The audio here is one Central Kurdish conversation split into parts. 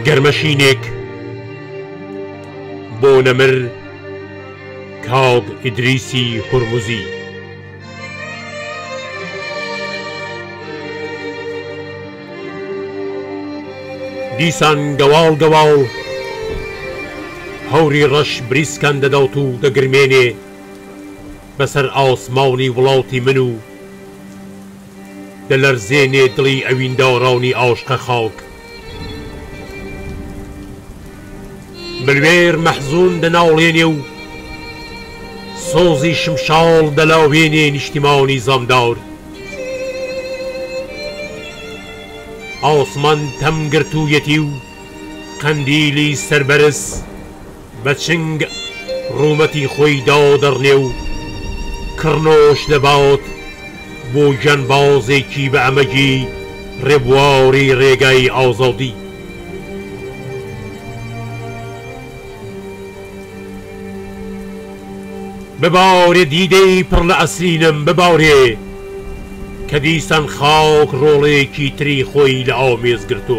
گەرمەشینێک بۆ نەمر کاگ ئیدریسی هورموزی. دیسان گەواڵ گەواڵ هەوری ڕەش بریسکان دەدەوت و دەگرمێنێ بەسەر ئاسمانی وڵاتی من و دەلەرزێنێ دڵی ئەوینداڕانی ئاشقە خاک. ملوێر مەحزون دەناوڵێنێ و سۆزی شمشاڵ دەلاوێنێ نیشتیمانی زامدار. ئاسمان تەمگرتوویەتی و قەندیلی سەربەرز بە چنگ ڕوومەتی خۆی دادەڕنێ و کڕنۆش دەبات بۆ گیانبازێکی بە ئەمەجی ڕێبواری ڕێگای ئازادی. ببارێ دیدەی پڕ لە ئەسرینم ببارێ کە دیسان خاک ڕۆڵێکی تری خۆی لە ئامێز گرتۆ.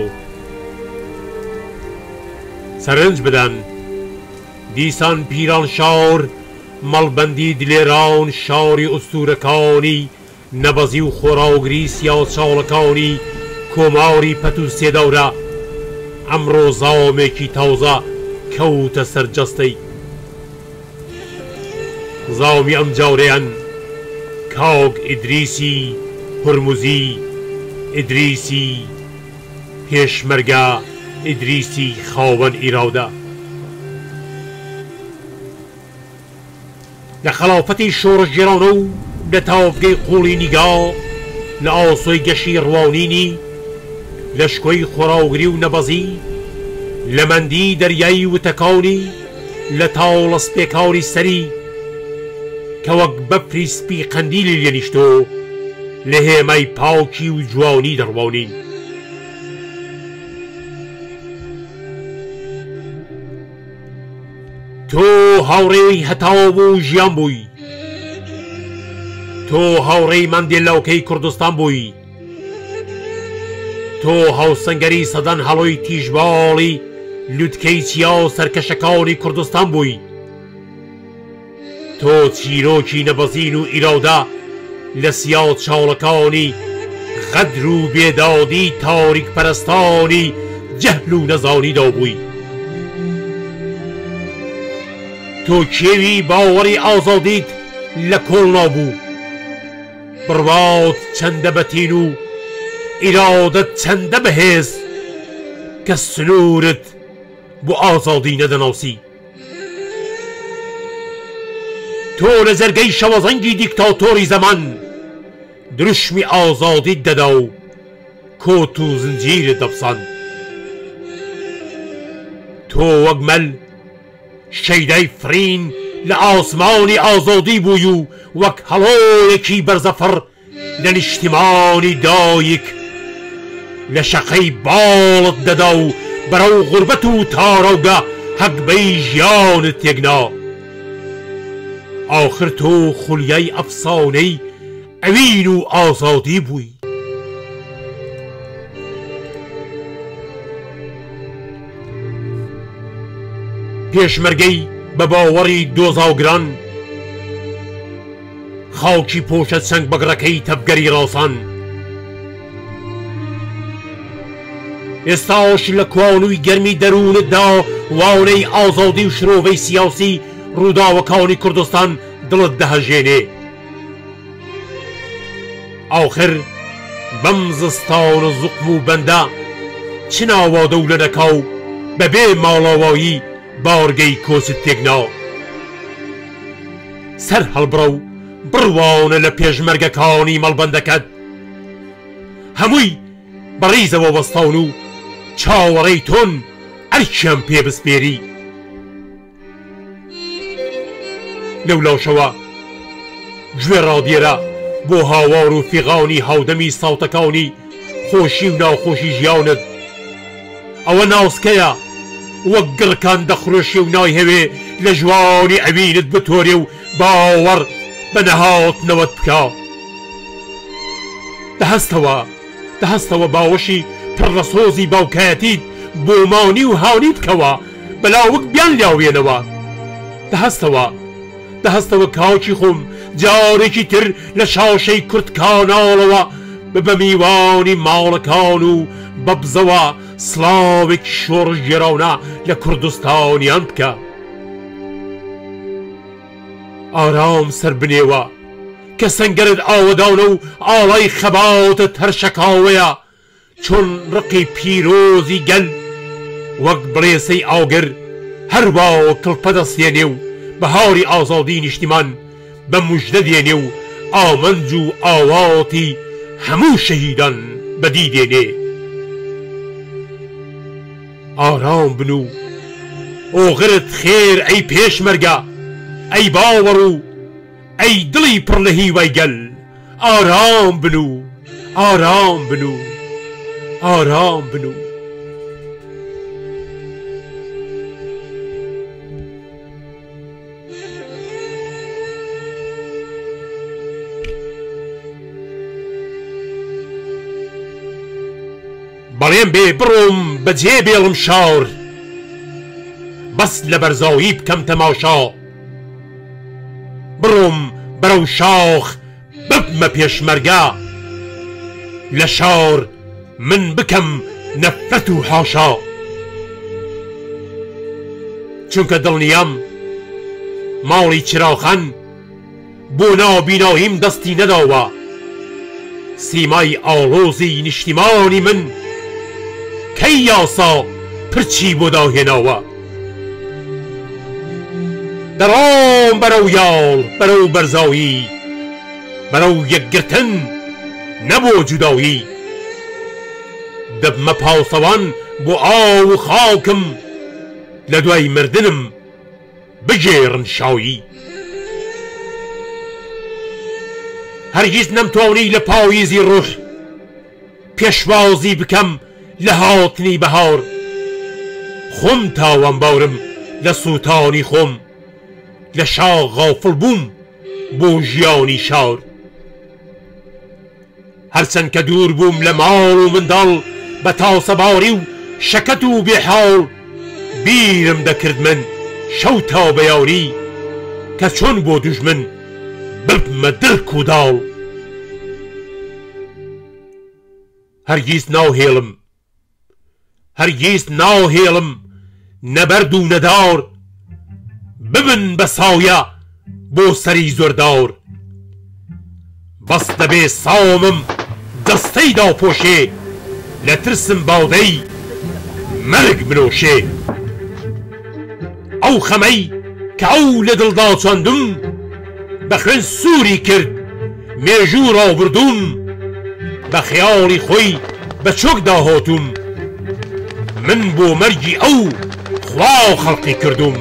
سەرنج بدەن دیسان پیران شار مەڵبەندی دلێران شاری ئوستورەکانی نەبەزی و خۆراوگری سیاساڵەکانی کۆماری پەت و سێدەورە ئەمڕۆ زاومێکی تازە کەوتە سەرجەستەی. زاومی ئەم جاورەیان کاگ ئیدریسی هورموزی ئیدریسی پێشمەرگە ئیدریسی خاوەن ئیراودە. لە خەلافەتی شۆڕژێرانە و لە تاوگەی قوڵی نیگا لە ئاسۆی گەشی ڕوانینی لە شکۆی خۆراوگری و نەبەزی لە مەندی دەریایی وتەکانی لە تاوڵە سپێکاوی سەری کە وەک بەفری سپی قەندیلی لێنیشتۆ لە هێمای پاوکی و جوانی دەڕوانین. تۆ هاوڕێی هەتاو بوو ژیان بووی، تۆ هاوڕێی مەندێلاوکەی کوردستان بووی، تۆ هاوسەنگەری سەدەن هەڵۆی تیژباڵی لوتکەی چیا و سەرکەشەکانی کوردستان بووی، تۆ چیرۆکی نەبەزین و ئیراودە لە سیاد چاوڵەکانی غەدر و بێدادی تاریک پەرستانی جەهل و نەزانیدا بووی. تۆ کێوی باوەڕی ئازادیت لە کۆڵ نابوو، بڕوات چەندە بەتین و ئیرادەت چەندە بەهێز کە سنوورت بۆ ئازادی نەدەناوسی. تۆ لە جەرگەی شەوەزەنگی دیکتاتۆری زەمان دروشمی ئازادیت دەدا و کۆت و زنجیرت دەپسەند. تۆ وەک مەل شەیدای فرین لە ئاسمانی ئازادی بووی و وەک هەڵۆیەکی بەرزەفڕ لە نیشتیمانی دایک لە شەقەی باڵت دەدا و بەرەو غوربەت و تاڕەوگە هەقبەی ژیانت تێگنا. آخر تۆ خولیای ئەفسانەی ئەوین و ئازادی بووی. پێشمەرگەی بە باوەڕی دۆزاوگران خاوکی پۆشە چەنگ بەگڕەکەی تەبگەری ڕاسان. ئێستاش لە کوانووی گەرمی دەروونتدا واونەی ئازادی و شرۆڤەی سیاسی ڕووداوەکانی کوردستان دڵت دەهەژێنێ. ئاخر بەم زستان و زوقم و بەندە چ ناوا دەولە نەکاو بەبێ ماڵاوایی بارگەی کۆچت تێگنا. سەر هەڵبڕە و بڕوانە لە پێشمەرگەکانی مەڵبەندەکەت، هەمووی بەڕیزەوە وەستاون و چاوەڕێی تۆن ئەرکیان پێ بسپێری. لەولاشەوە گوێ ڕادیێرە بۆ هاوار و فیغانی هاودەمی ساوتەکانی خۆشی و ناوخۆشی ژیانت. ئەوە ناسکەیە وەک گڕکان دەخڕۆشی و نایهەوێ لە ژوانی ئەوینت بتۆرێ و باوەڕ بە نەهاتنەوەت بکە. دەهەستەوە باوەشی پڕ لە سۆزی باوکایەتیت بۆ مانی و هاونی بکەوە بەلاوک بیان لاوێنەوە دەهەستەوە کاکی خۆم جارێکی تر لە شاشەی کورتکاناڵەوە بە میوانی ماڵەکان و بەبزەوە سڵاوێکی شۆڕش گێراونە لە کوردستانیان بکە ئارام سەر بنێوە کە سەنگەرت ئاوەداونە و ئاڵای خەباتت هەرشەکاوەیە چۆن ڕقی پیرۆزی گەل وەک بڵێسەی ئاوگر هەرواوە کڵپە دەستێنێ و بەهاری ئازادی نیشتیمان بە موژدە دێنێ و ئامەنج و ئاواتی هەموو شەهیدان بەدی دێنێ ئارام بن و ئۆغرت خێر ئەی پێشمەرگە ئەی باوەڕ و ئەی دڵی پڕ لە هیوای گەل ئارام بن و ئارام بن و ئارام بن و بەڵێم بێ بڕۆم بەجێ بێڵم شار بەس لە بەرزاوی بکەم تەماشا بڕۆم بەرەو شاخ ببمە پێشمەرگە لە شار من بکەم نەفرەت و حاشا چونکە دڵنیام ماڵی چراوخان بۆ نابیناییم دەستی نەداوە سیمای ئاڵۆزی نیشتیمانی من کەی یاسا پرچی بۆ داهێناوە دەڕۆم بەرەو یاڵ بەرەو بەرزاوی بەرەو یەکگرتن نەبۆ جوداوی دەبمە پاوسەوان بۆ ئاو و خاکم لە دوای مردنم بگێڕن شاوی هەرگیز نەمتوانی لە پاویزی ڕوح پێشوازی بکەم لە هاتنی بەهار خۆم تاوان باورم لە سووتانی خۆم لە شاغ غافڵ بووم بۆ ژیانی شار هەرچەند کە دوور بووم لە ماڵ و منداڵ بە تاسەباری و شەکەت و بێحاڵ بیرم دەکرد من شەو تا بەیاوری کە چۆن بۆ دوژمن ببمە درک و داڵ هەرگیز ناهێڵم نەبەرد و نەدار ببن بە ساویە بۆ سەری زۆردار بەس دەبێ ساومم دەستەی داپۆشێ لە ترسم باودەی مەرگ بنۆشێ ئەو خەمەی کە ئەو لە دڵدا چاندم بە خوێن سووری کرد مێژوو ڕاوبردوم بە خەیاڵی خۆی بە چۆک داهاتوم من بۆ مەرگی ئەو خوا و خەڵقی کردوم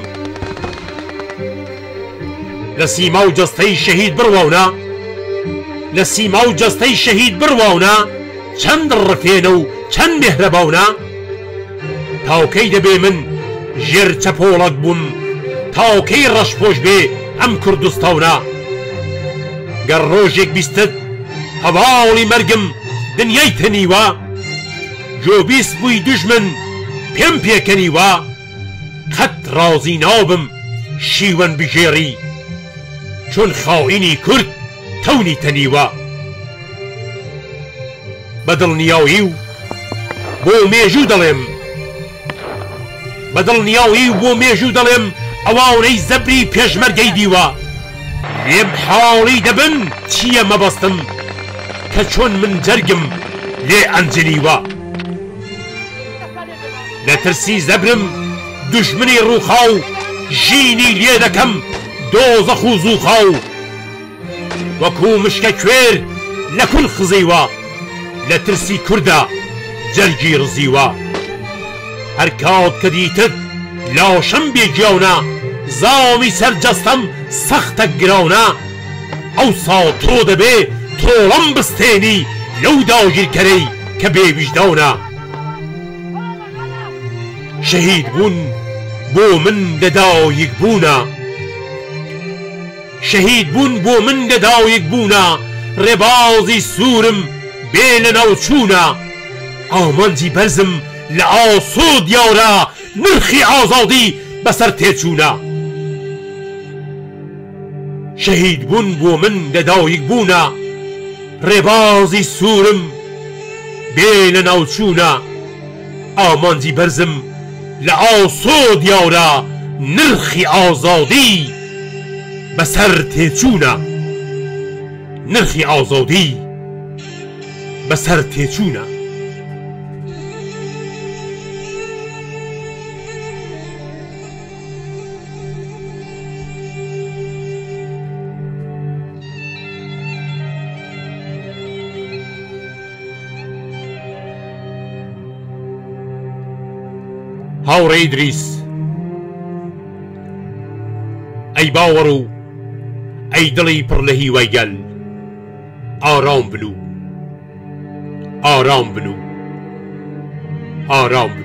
لە سیما و جەستەی شەهید بڕواونە لە سیما و جەستەی شەهید بڕواونە چەند ڕفێنە و چەند مێهرەباونە تاوکەی دەبێ من ژێر چەپۆڵک بووم تاوکەی ڕەشپۆش بێ ئەم کوردستانە گەر ڕۆژێک بیستت هەواڵی مەرگم دنیای تەنیوە جۆبیست بووی دوژمن پێم پێکەنیوە قەت ڕازی نابم شیوەن بژێڕی چۆن خاوینی کورد تەونی تەنیوە بە دڵنیاوی و بۆ مێژوو دەڵێم بە دڵنیاوی و بۆ مێژوو دەڵێم ئەوانەی زەبری پێشمەرگەی دیوە لێم حاڵی دەبن چییە مەبەستم کە چۆن من جەرگم لێ ئەنجلیوە لە ترسی زەبرم دوژمنی ڕووخاو ژینی لێ دەکەم دۆزەخ و زووخاو وەکو مشکە کوێر لە کول خزیوە لە ترسی کووردە جەرگی ڕزیوە هەر کات کە دیتت لاشەم بێگیاونە زامی سەرجەستەم سەختە گراونە ئەوسا تۆ دەبێ تۆڵەم بستێنی لەو داگیرکەرەی کە بێویژداونە شەهید بوون بۆ من لەدایک بوونە شەهید بوون بۆ من لەدایک بوونە ڕێبازی سوورم بێ لە ناوچوونە ئامانجی بەرزم لە ئاسۆ دیاورە نرخی ئازادی بەسەر تێچوونە. شەهید بوون بۆ من لەدایک بوونە، ڕێبازی سوورم بێ لە ناوچوونە. ئامانجی بەرزم لە ئاسۆ دیاورە نرخی ئازادی بەسەر تێچوونە. نرخی ئازادی بەسەر تێچوونە. هاوڕێ ئیدریس، ئەی باوەڕ و ئەی دڵی پڕ لە هیوای گەل، ئارام بن و ئارام بن و ئارام بن.